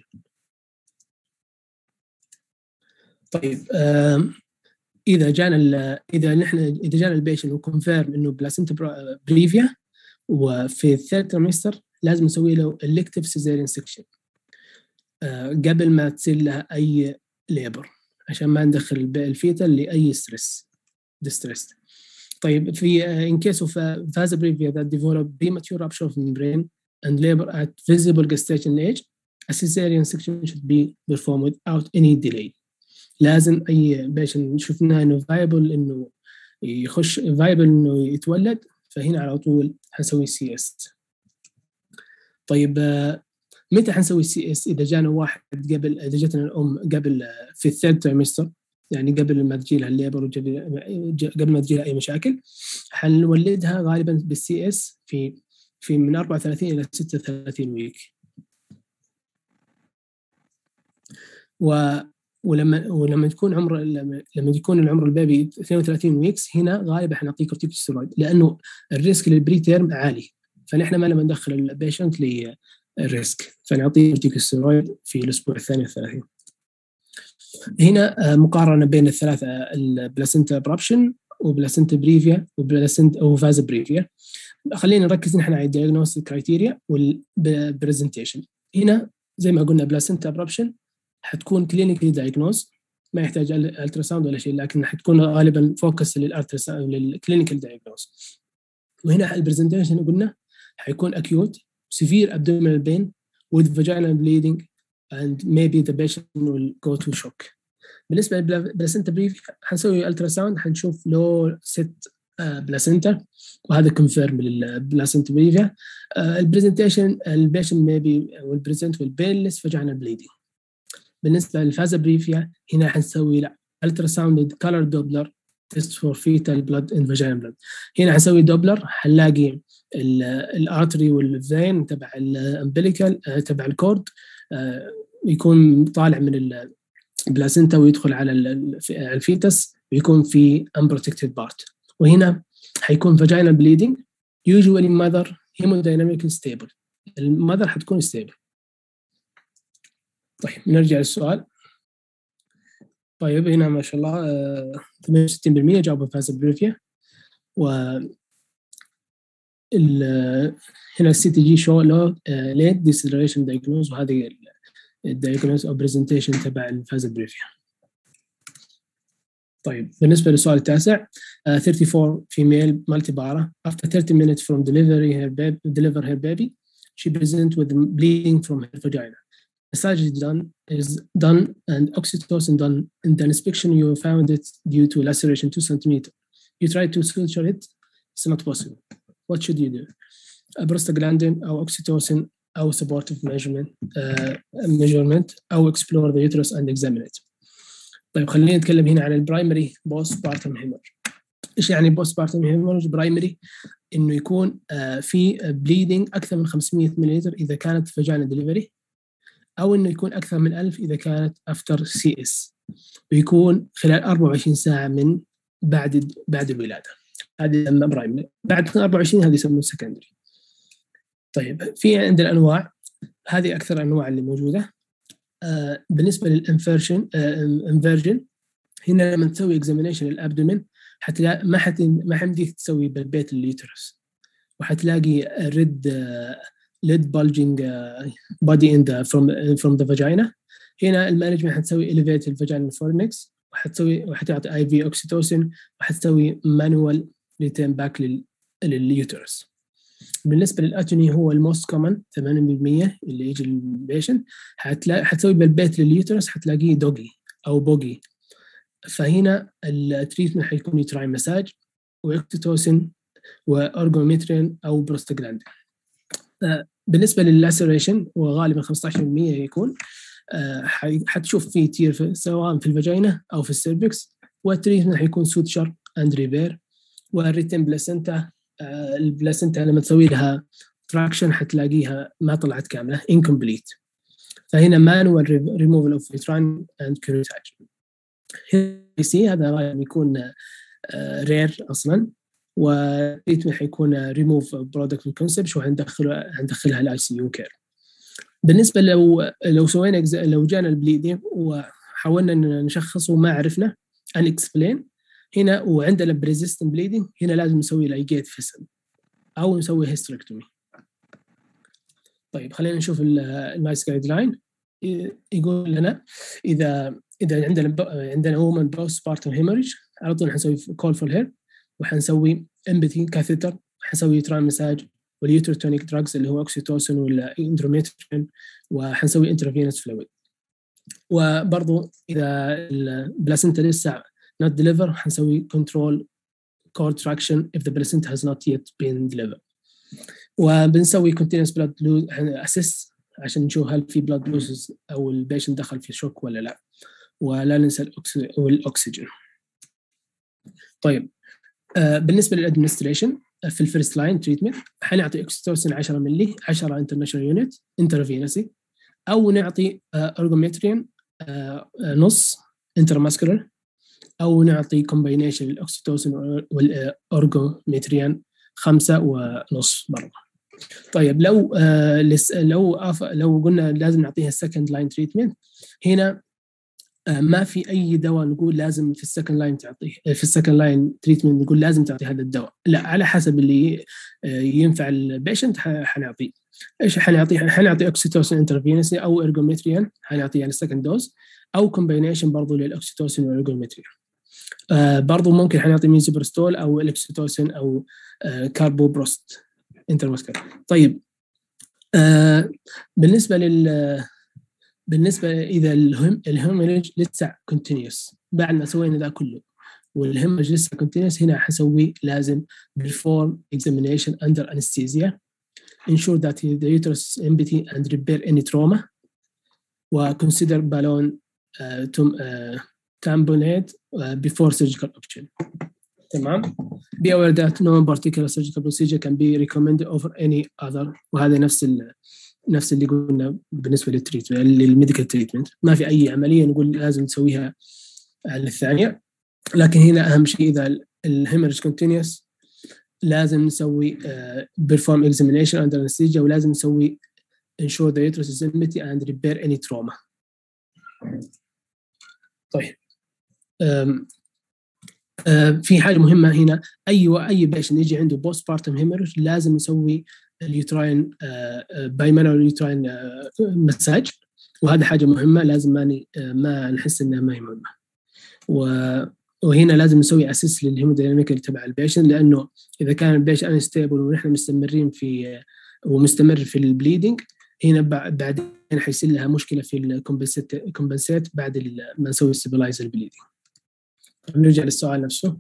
طيب اذا جانا اذا نحن اذا جانا البيشن وكونفيرم انه بلاسنتا بريفيا، وفي الثيرد تريمستر لازم نسوي له الكتيف سيزيريان سكشن قبل ما تصير لها اي ليبر، عشان ما ندخل الفيتال لاي ستريس ديستريس. طيب في in case of vasa brevia that develop premature rupture of membrane and labor at visible gestation age, a cesarean section should be performed without any delay. لازم اي بيشن شفناه انه فايبل انه يخش فايبل انه يتولد، فهنا على طول حنسوي سي اس. طيب متى حنسوي سي اس؟ اذا جانا واحد قبل، اذا جتنا الام قبل في الثيرد تريمستر، يعني قبل ما تجي لها الليبر وقبل ما تجي لها اي مشاكل، حنولدها غالبا بالسي اس في في من أربعة وثلاثين الى ستة وثلاثين ويك. و ولما ولما تكون عمر لما يكون العمر البيبي اثنين وثلاثين ويكس، هنا غالبا حنعطيه كورتيكوستيرويد، لانه الريسك للبري تيرم عالي. فنحن ما لما ندخل البيشنت للريسك فنعطيه كورتيكوستيرويد في الاسبوع الثاني والثلاثين. هنا مقارنه بين الثلاثه البلاسنتا ابرابشن وبلاسنتا بريفيا وبلاسنتا او فازا بريفيا. خلينا نركز نحن على الدياجنوستيك كرايتيريا والبرزنتيشن. هنا زي ما قلنا بلاسنتا ابرابشن حتكون كلينيكالي دايجنوز، ما يحتاج التراساوند ولا شيء، لكن حتكون غالبا فوكس للالتراساوند للكلينيكال دايجنوز. وهنا البرزنتيشن قلنا حيكون acute severe abdominal pain with vaginal bleeding and maybe the patient will go to shock. بالنسبه للبلاسنتا بريف حنسوي التراساوند حنشوف لو ست بلاسنتا وهذا كونفيرم للبلاسنتا بريفيا. البرزنتيشن البيشنت ميبي will present with painless vaginal bleeding. بالنسبه للفازا بريفيا هنا حنسوي لا التراساوند كولر دوبلر تيست فور فيتال بلاد ان فاجينال بلاد. هنا حنسوي دوبلر حنلاقي الارتري والفين تبع الامبليكال تبع الكورد يكون طالع من البلاسنتا ويدخل على الفيتس ويكون في unprotected part. وهنا حيكون vaginal bleeding usually mother hemodynamically stable. المذر حتكون stable. طيب نرجع للسؤال. طيب هنا ما شاء الله ثمانية وستين بالمئة جاوبوا فازا بريفيا. و هنا السي تي جي شو لو ليت ديسلريشن دايجنوز، وهذه الدايجنوز او برزنتيشن تبع الفازا بريفيا. طيب بالنسبه للسؤال التاسع uh, أربعة وثلاثين female multipara after thirty minutes from delivery her baby deliver her baby she present with bleeding from her vagina. The surgery done is done and oxytocin done. In the inspection you found it due to laceration two centimeters. You tried to suture it, it's not possible. What should you do? A prostaglandin أو oxytocin أو supportive measurement uh, measurement أو explore the uterus and examine it. طيب خلينا نتكلم هنا عن البرايمري بوست بارتم هيمورج. ايش يعني بوست بارتم هيمورج؟ برايمري انه يكون uh, في بليدنج اكثر من خمسمئة مللي اذا كانت فاجينا ديليفري، او انه يكون اكثر من ألف اذا كانت افتر سي اس، ويكون خلال أربعة وعشرين ساعه من بعد بعد الولاده. هذه يسمى برايمري. بعد أربعة وعشرين هذه يسموه سكندري. طيب في عندنا انواع، هذه اكثر انواع اللي موجوده. آه بالنسبه للانفيرجن انفيرجن آه هنا لما تسوي اكزامينيشن الابدومين حتلاقي ما حت ما حمديك تسوي بالبيت اليوترس، وحتلاقي ريد ليد bulging body in the from from the vagina. هنا المانجمنت حتسوي elevated vaginal fornix، وحتسوي وحتعطي اي في اوكسيتوسين، وحتسوي مانوال ريتيرن باك لليوترس. بالنسبه للاتوني هو الموست كومن ثمانين بالمئة اللي يجي البيشنت، حتلاقي حتسوي بالبيت لليوترس حتلاقيه دوغي او بوغي. فهنا التريتمنت حيكون يوتراين مساج واكتوتوسين وارجوميترين او بروستاجلاندين. بالنسبه لللاسيريشن وغالبا خمسة عشر بالمئة يكون حتشوف فيه تير سواء في الفاجينا او في السيرفكس، والتريتمنت حيكون سوتشر اند ريبير. والريتين بلاسنتا البلاسنتا لما تسوي لها تراكشن حتلاقيها ما طلعت كامله incomplete. فهنا manual removal of uterine and curettage. سي هذا غالبا يكون رير اصلا، والتريتمنت حيكون ريموف برودكت كونسبت وهندخلها هندخلها الاي سي يو كير. بالنسبه لو لو سوينا لو جانا البليدنج وحاولنا نشخص وما عرفنا ان اكسبلين هنا وعندنا بريزيستنت بليدنج، هنا لازم نسوي لايجيت فيسل او نسوي هيستريكتومي. طيب خلينا نشوف النايس جايد لاين. يقول لنا اذا اذا عندنا عندنا وومن بوست بارتم هيموريج على طول حنسوي كول فور هير، وحنسوي امبتي كاثيتر، حنسوي يوتراين مساج واليوترتونيك دراجز اللي هو اوكسيتوسين ولا اندروميترين، وحنسوي انترافينوس فلويد. وبرضه اذا البلاسنتا لسه not deliver حنسوي control cord traction if the placenta has not yet been delivered. وبنسوي continuous blood assess عشان نشوف هل في blood losses او البيشنت دخل في شوك ولا لا، ولا ننسى الاكسجين. طيب آه بالنسبه للادمنستريشن في الفيرست لاين تريتمنت حنعطي اكسيتوسين عشرة مللي عشرة انترناشونال يونت انترافينسي، او نعطي ارجوميترين آه آه نص انترماسكولار، او نعطي كومباينيشن الاكسيتوسين والارجوميترين خمسة ونص برضه. طيب لو آه لس لو أف لو قلنا لازم نعطيها السكند لاين تريتمنت، هنا آه ما في اي دواء نقول لازم في السكند لاين تعطيه، في السكند لاين تريتمنت نقول لازم تعطي هذا الدواء، لا، على حسب اللي آه ينفع البيشنت حنعطيه. ايش حنعطيه؟ حنعطي اوكسيتوسين انترفينسي او ارجومتريان، حنعطيه يعني السكند دوز، او كومبينيشن برضه للاوكسيتوسين والارجومتريان. آه برضو ممكن حنعطي ميزوبرستول او الاكسيتوسين او آه كاربوبروست انترمسكال. طيب آه بالنسبه لل بالنسبه اذا الهيموريج لسه كونتينيوس بعد ما سوينا ذا كله والهيموريج لسه كونتينيوس، هنا حسوي لازم perform examination under anesthesia, ensure that the uterus is empty and repair any trauma, وconsider balloon uh, to, uh, tamponade uh, before surgical option. تمام. be aware that no particular surgical procedure can be recommended over any other. وهذا نفس ال نفس اللي قلنا بالنسبه للتريتمنت للميديكال تريتمنت، ما في اي عمليه نقول لازم نسويها على الثانيه. لكن هنا اهم شيء اذا الهيموريج كونتينيوس لازم نسوي uh, perform examination under anesthesia، ولازم نسوي ensure the uterus is empty and repair any trauma. طيب um, uh, في حاجه مهمه هنا، اي اي بيشن يجي عنده بوست بارتم هيموريج لازم نسوي اليوتراين بايمانال يوتراين مساج، وهذا حاجه مهمه لازم ما ما نحس انها ما هي مهمه. وهنا لازم نسوي اسيس للهيموديناميكال تبع البيشن، لانه اذا كان البيشن انستيبل ونحن مستمرين في ومستمر في البليدنج، هنا بعدين حيصير لها مشكله في الكومبنسيت بعد ما نسوي ستابلايزر البليدنج. نرجع للسؤال نفسه.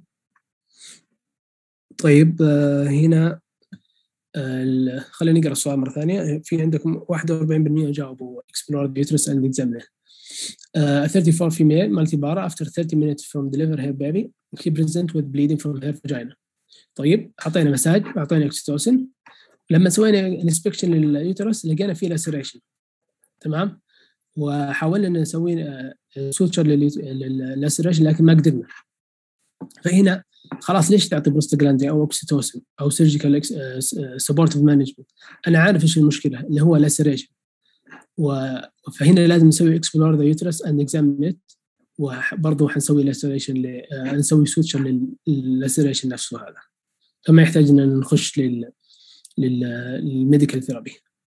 طيب هنا خلينا نقرا السؤال مره ثانيه. في عندكم واحد وأربعين بالمئة جاوبوا explore the uterus and examine. Uh, thirty-four female multipara after thirty minutes from deliver her baby she present with bleeding from her vagina. طيب اعطينا مساج واعطينا اكسيتوسين. لما سوينا انسبكشن لليوترس لقينا فيه لاسيريشن، تمام، وحاولنا نسوي سوتشر لللاسيريشن لكن ما قدرنا. فهنا خلاص ليش تعطي بروستاجلاندين او اوكسيتوسين او سيرجيكال سبورتيف مانجمنت؟ انا عارف ايش المشكله اللي هو لاسيريشن، فهنا لازم نسوي اكسبلور ذا يوترس اند اكزامين ات، وبرضه حنسوي لاسيريشن نسوي سوتشر لللاسيريشن نفسه هذا، فما يحتاج ان نخش لل للميديكال ثيرابي.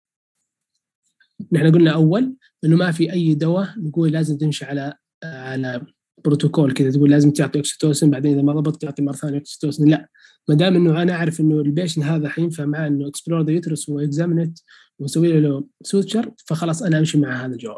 نحن قلنا اول انه ما في اي دواء نقول لازم تمشي على على بروتوكول كذا تقول لازم تعطي اكسيتوسين بعدين اذا ما ضبط تعطي مره ثانيه اكسيتوسين، لا، ما دام انه انا اعرف انه البيشن هذا حينفع معه انه اكسبلور ذا يوترس واكزامينت ونسوي له سوتشر، فخلاص انا امشي مع هذا الجواب.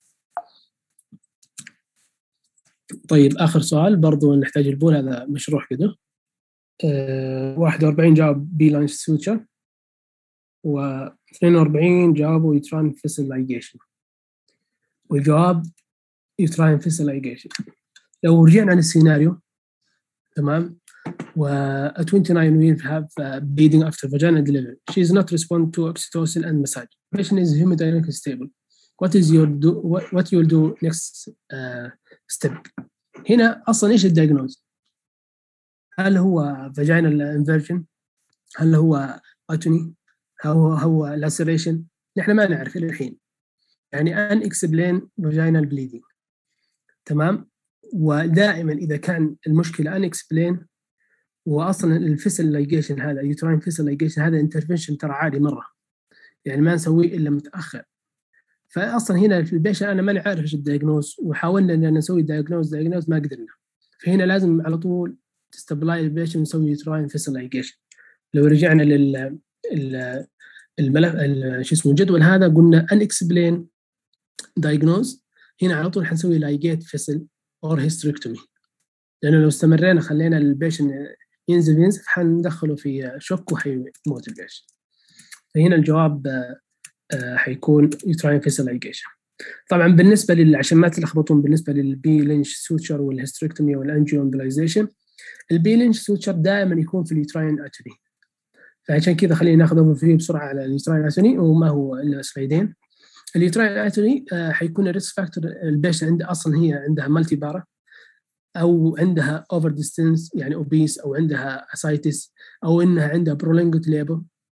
طيب اخر سؤال برضو نحتاج البول، هذا مشروح كده. أه واحد وأربعين جاوب بي لاين سوتشر، و اثنين وأربعين جاوبوا يوتراين فيسل لايجيشن، والجواب يوتراين فيسل لايجيشن. لو رجعنا للسيناريو، تمام، و twenty-nine will have uh, bleeding after vaginal delivery. She is not respond to oxytocin and massage. Patient is hemodynamically stable. What is your do? What, what you will do next uh, step? هنا أصلاً إيش الدياجنوز؟ هل هو vaginal inversion؟ هل هو atony؟ هو هو laceration؟ نحن ما نعرف إلى الحين. يعني unexplained vaginal bleeding. تمام؟ ودائماً إذا كان المشكلة unexplained واصلا الفيسل لايجيشن هذا يوتراين فيسل لايجيشن هذا انترفنشن ترى عالي مره، يعني ما نسويه الا متاخر. فاصلا هنا في البيشن انا ماني عارف ايش الدايجنوز، وحاولنا ان نسوي دايجنوز دايجنوز ما قدرنا، فهنا لازم على طول تستبلاي البيشن ونسوي يوتراين فيسل لايجيشن. لو رجعنا لل الملف شو اسمه الجدول هذا قلنا ان اكسبلين دايجنوز، هنا على طول حنسوي لايجيت فيسل اور هيستريكتومي، لانه لو استمرينا خلينا البيشن ينزل ينزل حندخله في شوك وحيموت البيشن. فهنا الجواب حيكون يوتراين فيسل لايجيشن. طبعا بالنسبه لل عشان ما تلخبطون بالنسبه للبي لينش سوتشر والهيستريكتومي والانجيو امبلايزيشن، البي لينش سوتشر دائما يكون في اليوتراين اتوني، فعشان كذا خلينا ناخذ فيه بسرعه على اليوتراين اتوني، وما هو الا سلايدين. اليوتراين اتوني حيكون الريسك فاكتور البيشن عنده اصلا هي عندها مالتي بارا، او عندها اوفر ديستنس يعني اوبيس، او عندها اسايتس، او انها عندها برولونجد ليبر،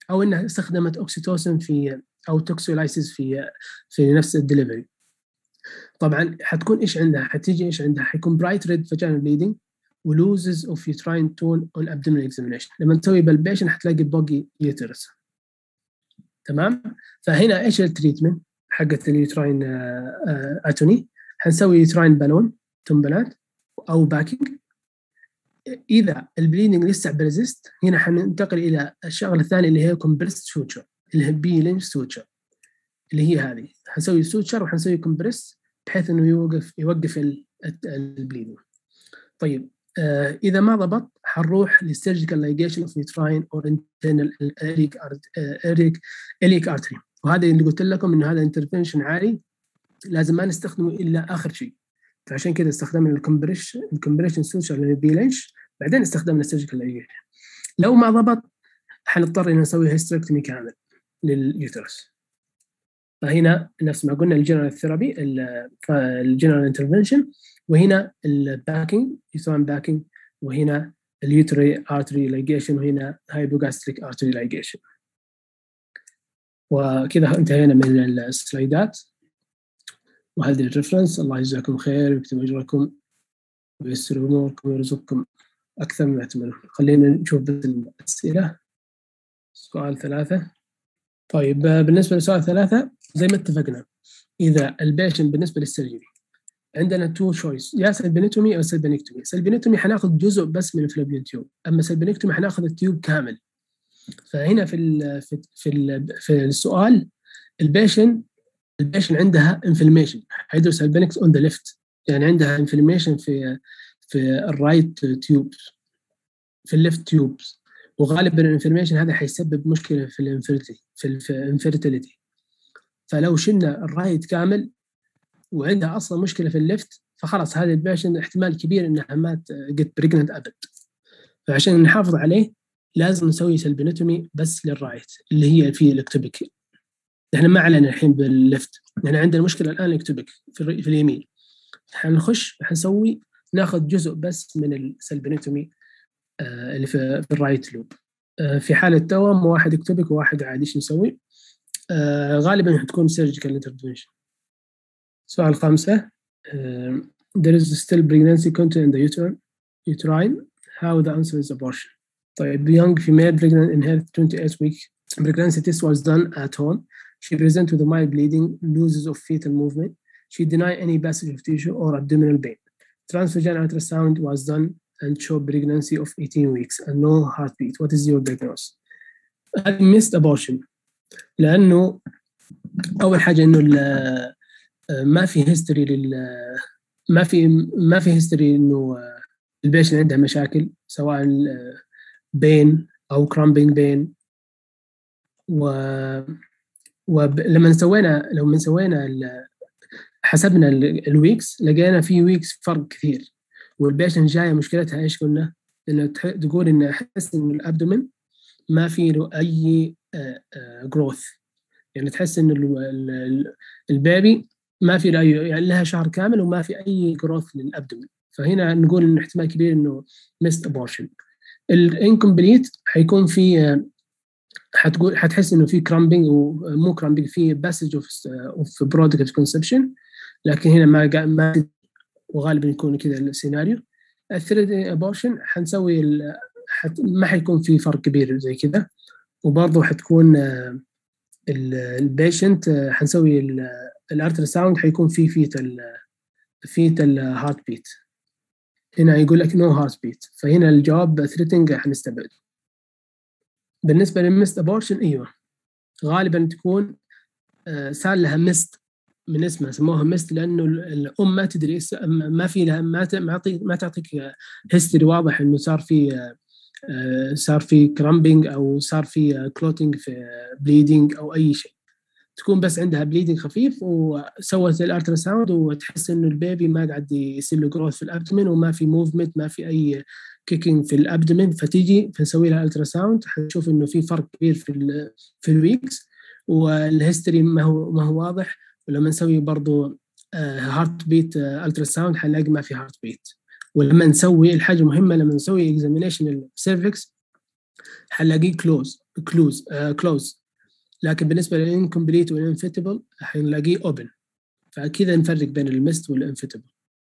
او انها استخدمت اوكسيتوسين في او توكسولايسيس في في نفس الدليفري. طبعا حتكون ايش عندها؟ حتيجي ايش عندها؟ حيكون برايت ريد فاجينال بليدنج ولوزز اوف يوتراين تون اون ابدومينال اكزامينيشن. لما تسوي بالبيشن حتلاقي بوجي يوترس. تمام. فهنا ايش التريتمنت حقت اليوتراين اتوني؟ حنسوي يوتراين بالون تمبلات او باكينج. اذا البليدنج لسه بريزيست هنا حننتقل الى الشغله الثانيه اللي هي كومبريست سوتشر اللي هي بيلينج سوتشر اللي هي هذه. حنسوي سوتشر وحنسوي كومبريس بحيث انه يوقف يوقف البليدنج. طيب آه اذا ما ضبط حنروح للسيرجيكال لايجيشن اوف يوتراين اور انترنال اريك اريك اليك ارتري. وهذا اللي قلت لكم انه هذا انترفنشن عالي لازم ما نستخدمه الا اخر شيء. فعشان كذا استخدمنا الكمبريشن الكمبريشن سوتشر للبيلينش، بعدين استخدمنا السيرجيكال لايجيشن. لو ما ضبط حنضطر ان نسوي هيستريكتومي كامل لليوترس. فهنا نفس ما قلنا الجنرال ثيرابي الجنرال انترفنشن، وهنا الباكينج يسمى باكينج، وهنا اليوتري ارتري لايجيشن، وهنا هايبوغاستريك ارتري لايجيشن. وكذا انتهينا من السلايدات وهذه الريفرنس. الله يجزاكم خير ويكتب اجركم وييسر اموركم ويرزقكم اكثر مما تتمنون. خلينا نشوف بس الاسئله. سؤال ثلاثه. طيب بالنسبه لسؤال ثلاثه زي ما اتفقنا، اذا البيشن بالنسبه للسيرجري عندنا تو شويس، يا سلبينكتومي او سلبينكتومي. سلبينكتومي حناخذ جزء بس من الفلوبيان تيوب، اما سلبينكتومي حناخذ التيوب كامل. فهنا في ال في في, ال في السؤال البيشن البيشن عندها انفلميشن، حيدرس البنكس اون ذا ليفت، يعني عندها انفلميشن في في الرايت تيوب في الليفت تيوبس، وغالبا الانفلميشن هذا حيسبب مشكله في الانفيرتيليتي في الانفيرتيليتي. فلو شلنا الرايت كامل وعندها اصلا مشكله في الليفت فخلاص هذا البيشن احتمال كبير انها ما جت بريجننت ابد. فعشان نحافظ عليه لازم نسوي سلبينوتومي بس للرايت اللي هي في الاكتوبيك. احنا ما علينا الحين بالليفت، احنا عندنا مشكله الان الاكتوبيك في, في اليمين. حنخش حنسوي ناخذ جزء بس من السلبينوتومي آه اللي في, في الرايت لوب. آه في حاله توأم واحد اكتوبيك وواحد عادي ايش نسوي؟ آه غالبا حتكون سيرجيكال انترفنشن. سؤال خمسة. uh, there is still pregnancy content in the uterine uterine how the answer is abortion. طيب young female pregnant in her twenty-eight week pregnancy test was done at home. She present with a mild bleeding, losses of fetal movement. She denied any passage of tissue or abdominal pain. Transvaginal ultrasound was done and showed pregnancy of eighteen weeks and no heartbeat. What is your diagnosis? هذه missed abortion لأنه أول حاجة إنه ما في هيستوري لل ما في ما في هيستوري إنه البيشن عندها مشاكل سواء بين أو كرامبينج بين. و ولما سوينا لو من سوينا حسبنا الويكس لقينا في ويكس فرق كثير. والبيشن جايه مشكلتها ايش قلنا؟ انه تقول ان احس ان الابدومين ما في له اي جروث، يعني تحس ان البيبي ما في له اي، يعني لها شهر كامل وما في اي جروث للابدومين. فهنا نقول ان احتمال كبير انه ميست ابورشن. الانكمبليت حيكون في حتقول حتحس انه في كرامبينج ومو كرامبينج، في باسج اوف اوف برودكت كونسبشن، لكن هنا ما ما وغالبا يكون كذا السيناريو. الثيرد ابورشن حنسوي حت ما حيكون في فرق كبير زي كذا، وبرضه حتكون البيشنت حنسوي الالترا ساوند حيكون في فيتال فيتال هارت بيت. هنا يقول لك نو هارت بيت، فهنا الجواب ثريتنج حنستبعد. بالنسبه للمست ابورشن ايوه غالبا تكون صار لها مست من اسمها، سموها مست لانه الام ما تدري ما في لها ما ما تعطيك هيستوري واضح انه صار في صار في كرامبينج او صار في كلوتينج في بليدنج او اي شيء. تكون بس عندها بليدنج خفيف وسوت الالترا ساوند وتحس انه البيبي ما قاعد يصير له جروث في الابدومين وما في موفمنت، ما في اي كيكينج في الابدومين. فتيجي فنسوي لها الترا ساوند حنشوف انه في فرق كبير في في الويكس، والهيستوري ما هو ما هو واضح. ولما نسوي برضو هارت بيت الترا ساوند حنلاقي ما في هارت بيت. ولما نسوي الحاجه مهمه لما نسوي اكزامينيشن السيرفكس حنلاقيه كلوز كلوز كلوز لكن بالنسبة للإنكمبليت والإنفيتبل حنلاقيه أوبن. فكذا نفرق بين المست والإنفيتبل.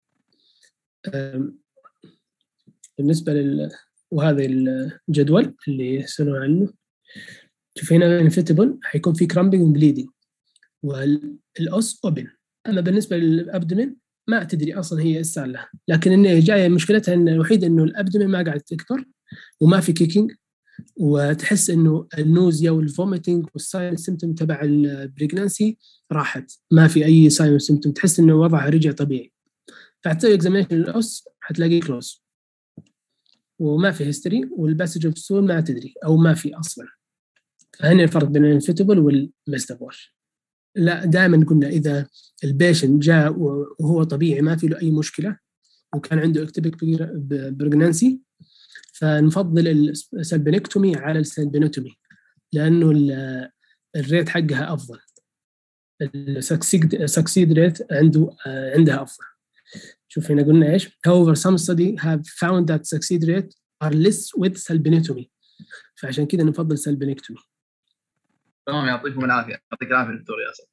بالنسبة لل وهذا الجدول اللي يسألون عنه، شوف هنا الإنفيتبل حيكون في كرامبينج وبليدنج والأس أوبن. أما بالنسبة للأبدومين ما تدري أصلا هي إيش صار لها، لكن إن جاية مشكلتها إن الوحيد إنه الأبدومين ما قاعد تكبر وما في كيكينج، وتحس إنه النوزيا والفوميتنج والساين سيمتوم تبع البريجنانسي راحت، ما في أي ساين سيمتوم، تحس إنه وضعها رجع طبيعي. فحتى إكزامينشن الأس حتلاقيه كلوز وما في هيستوري، والباسج اوف ستول ما تدري أو ما في أصلا. فهنا الفرق بين الانفيتبل والمستبوش. لا دائما قلنا إذا البيشن جاء وهو طبيعي ما في له أي مشكلة وكان عنده اكتوبيك بريجنانسي، فنفضل السلبينكتومي على السلبينوتومي لأنه الريت حقها أفضل، السكسيد سكسيد ريت عنده عندها أفضل. شوف هنا قلنا إيش. However, some studies have found that succeed rate are less with salpinectomy. فعشان كده نفضل سلبينكتومي. تمام، يعطيكم العافية. يعطيك العافية دكتور ياسر.